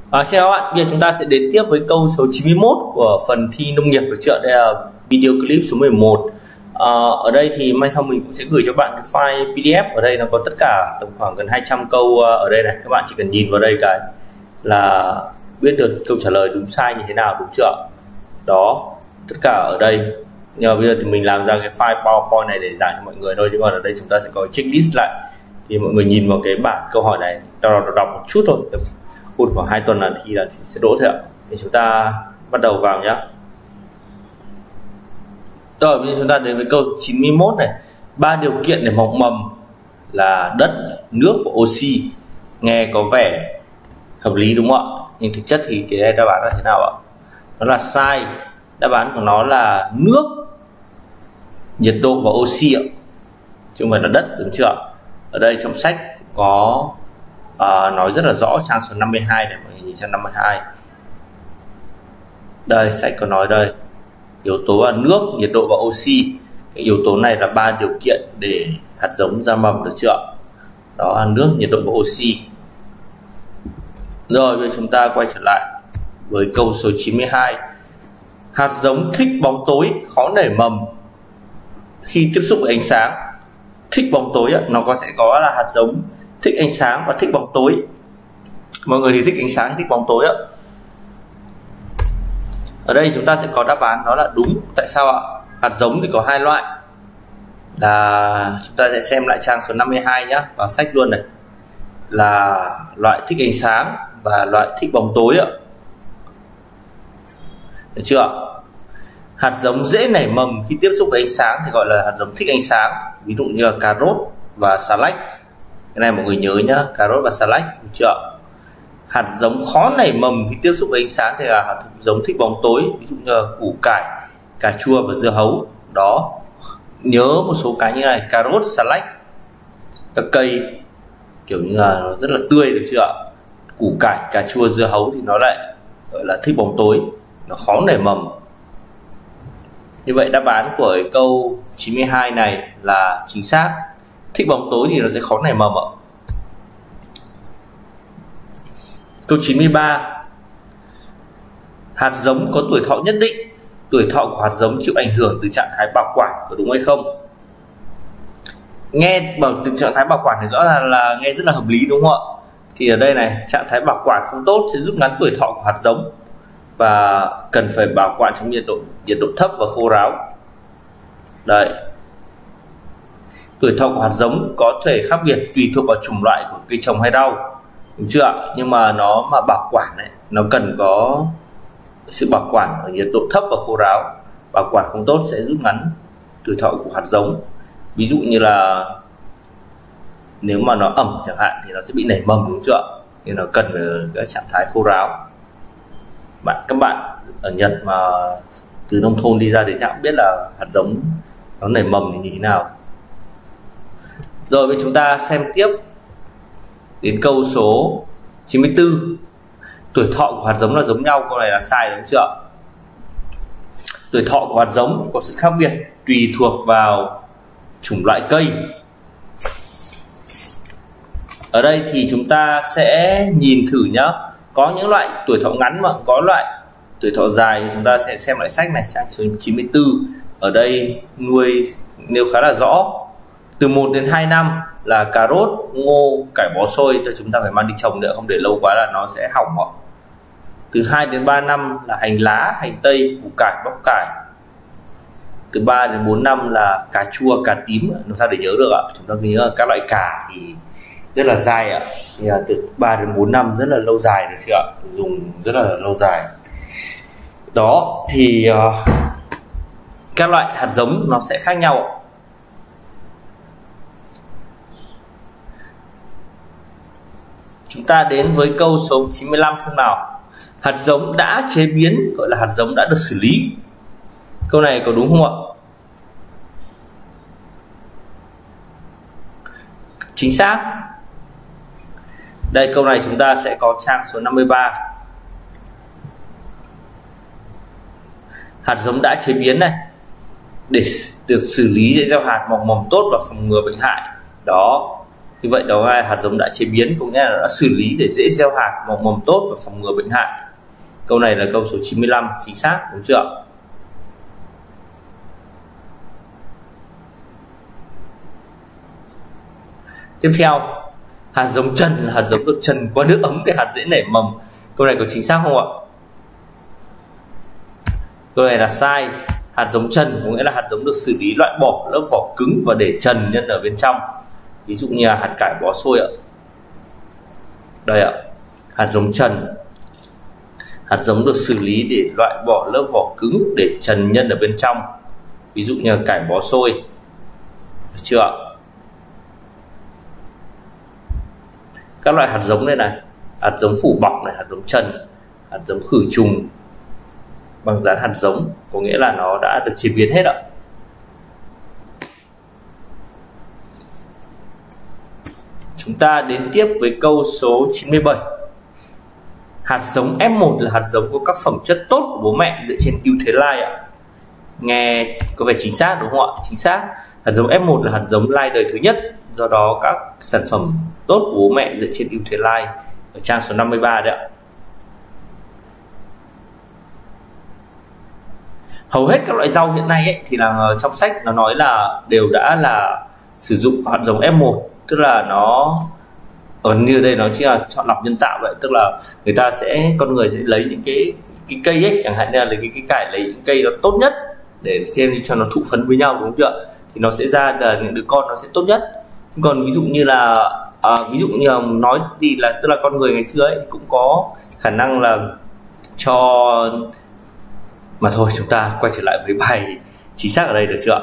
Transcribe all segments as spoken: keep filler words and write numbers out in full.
À, xin chào các bạn, bây giờ chúng ta sẽ đến tiếp với câu số chín mươi mốt của phần thi nông nghiệp ở chợ. Đây là video clip số mười một. à, Ở đây thì mai sau mình cũng sẽ gửi cho bạn cái file pê đê ép. Ở đây nó có tất cả tầm khoảng gần hai trăm câu ở đây này. Các bạn chỉ cần nhìn vào đây cái là biết được câu trả lời đúng sai như thế nào, đúng chưa? Đó, tất cả ở đây. Nhưng mà bây giờ thì mình làm ra cái file PowerPoint này để giải cho mọi người thôi. Nhưng mà ở đây chúng ta sẽ có checklist lại. Thì mọi người nhìn vào cái bảng câu hỏi này, đọc, đọc, đọc một chút thôi. Một khoảng hai tuần là thi là sẽ đỗ thôi ạ. Thì chúng ta bắt đầu vào nhé. Rồi bây giờ chúng ta đến với câu chín mươi mốt này. Ba điều kiện để mọc mầm là đất, nước và oxy. Nghe có vẻ hợp lý đúng không ạ? Nhưng thực chất thì cái đáp án là thế nào ạ? Nó là sai. Đáp án của nó là nước, nhiệt độ và oxy ạ, chứ không phải là đất, đúng chưa? Ở đây trong sách có À, nói rất là rõ, trang số năm mươi hai này, mọi người nhìn sang năm mươi hai. Đây, sách có nói đây. Yếu tố là nước, nhiệt độ và oxy. Cái yếu tố này là ba điều kiện để hạt giống ra mầm, được chưa? Đó là nước, nhiệt độ và oxy. Rồi, bây giờ chúng ta quay trở lại với câu số chín mươi hai. Hạt giống thích bóng tối, khó nảy mầm khi tiếp xúc với ánh sáng. Thích bóng tối nó có sẽ có là hạt giống thích ánh sáng và thích bóng tối. Mọi người thì thích ánh sáng hay thích bóng tối ạ? Ở đây chúng ta sẽ có đáp án đó là đúng. Tại sao ạ? Hạt giống thì có hai loại. Là chúng ta sẽ xem lại trang số năm mươi hai nhé, vào sách luôn này. Là loại thích ánh sáng và loại thích bóng tối ạ. Được chưa? Hạt giống dễ nảy mầm khi tiếp xúc với ánh sáng thì gọi là hạt giống thích ánh sáng. Ví dụ như là cà rốt và xà lách. Cái này mọi người nhớ nhá, cà rốt và xà lách, được chưa? Hạt giống khó nảy mầm khi tiếp xúc với ánh sáng thì là hạt giống thích bóng tối, ví dụ như là củ cải, cà chua và dưa hấu. Đó, nhớ một số cái như này, cà rốt, xà lách, các cây kiểu như là nó rất là tươi, được chưa? Củ cải, cà chua, dưa hấu thì nó lại gọi là thích bóng tối, nó khó nảy mầm. Như vậy đáp án của câu chín mươi hai này là chính xác. Thích bóng tối thì nó sẽ khó nảy mầm ạ. Câu chín mươi ba. Hạt giống có tuổi thọ nhất định. Tuổi thọ của hạt giống chịu ảnh hưởng từ trạng thái bảo quản, có đúng hay không? Nghe bằng từ trạng thái bảo quản thì rõ ràng là nghe rất là hợp lý, đúng không ạ? Thì ở đây này, trạng thái bảo quản không tốt sẽ rút ngắn tuổi thọ của hạt giống và cần phải bảo quản trong nhiệt độ nhiệt độ thấp và khô ráo. Đây. Tuổi thọ của hạt giống có thể khác biệt tùy thuộc vào chủng loại của cây trồng hay rau, đúng chưa? Nhưng mà nó mà bảo quản này, nó cần có sự bảo quản ở nhiệt độ thấp và khô ráo. Bảo quản không tốt sẽ rút ngắn tuổi thọ của hạt giống. Ví dụ như là nếu mà nó ẩm chẳng hạn thì nó sẽ bị nảy mầm, đúng chưa? Thì nó cần phải cái trạng thái khô ráo. Bạn các bạn ở Nhật mà từ nông thôn đi ra đến chẳng biết là hạt giống nó nảy mầm thì như thế nào. Rồi với chúng ta xem tiếp đến câu số chín mươi tư. Tuổi thọ của hạt giống là giống nhau, câu này là sai, đúng chưa? Tuổi thọ của hạt giống có sự khác biệt tùy thuộc vào chủng loại cây. Ở đây thì chúng ta sẽ nhìn thử nhá. Có những loại tuổi thọ ngắn mà có loại tuổi thọ dài. Chúng ta sẽ xem lại sách này, trang số chín mươi tư. Ở đây nuôi nêu khá là rõ. Từ một đến hai năm là cà rốt, ngô, cải bó xôi, thì chúng ta phải mang đi trồng nữa, không để lâu quá là nó sẽ hỏng ạ. Từ hai đến ba năm là hành lá, hành tây, củ cải, bắp cải. Từ ba đến bốn năm là cà chua, cà tím, làm sao để nhớ được ạ? Chúng ta nhớ các loại cà thì rất là dài ạ. Thì là từ ba đến bốn năm rất là lâu dài, được chưa ạ? Dùng rất là lâu dài. Đó thì uh, các loại hạt giống nó sẽ khác nhau ạ. Chúng ta đến với câu số chín mươi lăm xem nào. Hạt giống đã chế biến gọi là hạt giống đã được xử lý. Câu này có đúng không ạ? Chính xác. Đây, câu này chúng ta sẽ có trang số năm mươi ba. Hạt giống đã chế biến này để được xử lý sẽ gieo hạt mọc mầm tốt và phòng ngừa bệnh hại. Đó. Như vậy đó là hạt giống đã chế biến, cũng nghĩa là đã xử lý để dễ gieo hạt, mọc mầm tốt và phòng ngừa bệnh hại. Câu này là câu số chín mươi lăm, chính xác, đúng chưa? Tiếp theo, hạt giống trần là hạt giống được trần qua nước ấm để hạt dễ nảy mầm. Câu này có chính xác không ạ? Câu này là sai. Hạt giống trần có nghĩa là hạt giống được xử lý loại bỏ lớp vỏ cứng và để trần nhân ở bên trong. Ví dụ như là hạt cải bó xôi ạ. Đây ạ, hạt giống trần. Hạt giống được xử lý để loại bỏ lớp vỏ cứng để trần nhân ở bên trong. Ví dụ như là cải bó xôi. Được chưa ạ? Các loại hạt giống đây này, hạt giống phủ bọc này, hạt giống trần, hạt giống khử trùng bằng dán hạt giống, có nghĩa là nó đã được chế biến hết ạ. Chúng ta đến tiếp với câu số chín mươi bảy. Hạt giống F một là hạt giống có các phẩm chất tốt của bố mẹ dựa trên ưu thế lai ạ. Nghe có vẻ chính xác đúng không ạ? Chính xác. Hạt giống F một là hạt giống lai đời thứ nhất, do đó các sản phẩm tốt của bố mẹ dựa trên ưu thế lai ở trang số năm mươi ba đấy ạ. Hầu hết các loại rau hiện nay ấy, thì là trong sách nó nói là đều đã là sử dụng hạt giống F một, tức là nó ở như đây nó chỉ là chọn lọc nhân tạo vậy, tức là người ta sẽ con người sẽ lấy những cái cái cây ấy, chẳng hạn như là lấy cái, cái cải, lấy những cây nó tốt nhất để trên cho nó thụ phấn với nhau, đúng chưa? Thì nó sẽ ra là những đứa con nó sẽ tốt nhất. Còn ví dụ như là à, ví dụ như là nói thì là tức là con người ngày xưa ấy cũng có khả năng là cho, mà thôi chúng ta quay trở lại với bài chính xác ở đây được chưa?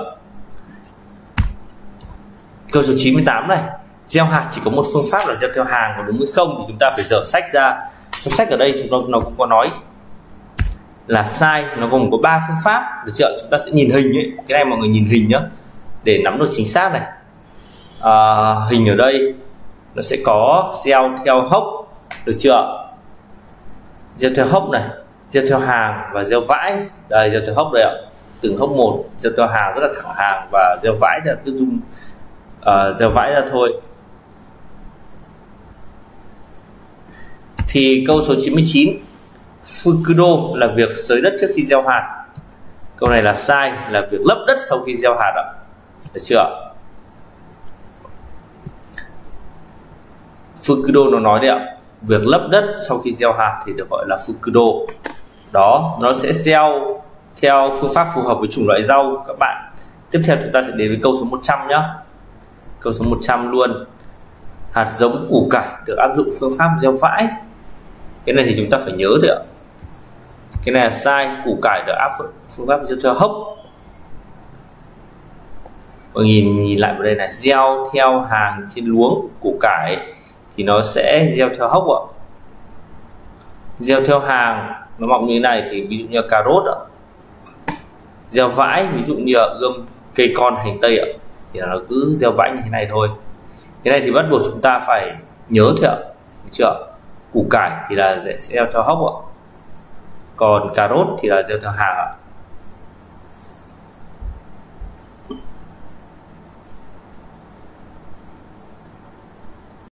Câu số chín mươi tám này, gieo hạt chỉ có một phương pháp là gieo theo hàng, có đúng hay không thì chúng ta phải dở sách ra. Trong sách ở đây nó, nó cũng có nói là sai, nó gồm có ba phương pháp được chưa? Chúng ta sẽ nhìn hình ấy, cái này mọi người nhìn hình nhá để nắm được chính xác này. À, hình ở đây nó sẽ có gieo theo hốc, được chưa? Gieo theo hốc này, gieo theo hàng và gieo vãi. Đây, gieo theo hốc đây ạ, từng hốc một, gieo theo hàng rất là thẳng hàng, và gieo vãi là cứ dung uh, gieo vãi ra thôi. Thì câu số chín mươi chín, Fukudo là việc xới đất trước khi gieo hạt. Câu này là sai, là việc lấp đất sau khi gieo hạt ạ. Được chưa? Fukudo nó nói đấy ạ, việc lấp đất sau khi gieo hạt thì được gọi là Fukudo. Đó, nó sẽ gieo theo phương pháp phù hợp với chủng loại rau các bạn. Tiếp theo chúng ta sẽ đến với câu số một trăm nhé. Câu số một trăm luôn. Hạt giống củ cải được áp dụng phương pháp gieo vãi. Cái này thì chúng ta phải nhớ thôi ạ. Cái này là sai, củ cải được áp dụng phương pháp gieo theo hốc. Và nhìn nhìn lại vào đây này, gieo theo hàng trên luống củ cải thì nó sẽ gieo theo hốc ạ. Gieo theo hàng nó mọc như thế này thì ví dụ như cà rốt ạ. Gieo vãi ví dụ như là ươm cây con hành tây ạ, thì nó cứ gieo vãi như thế này thôi. Cái này thì bắt buộc chúng ta phải nhớ thôi ạ, được chưa? Củ cải thì là sẽ gieo theo hốc ạ, còn cà rốt thì là gieo theo hàng ạ.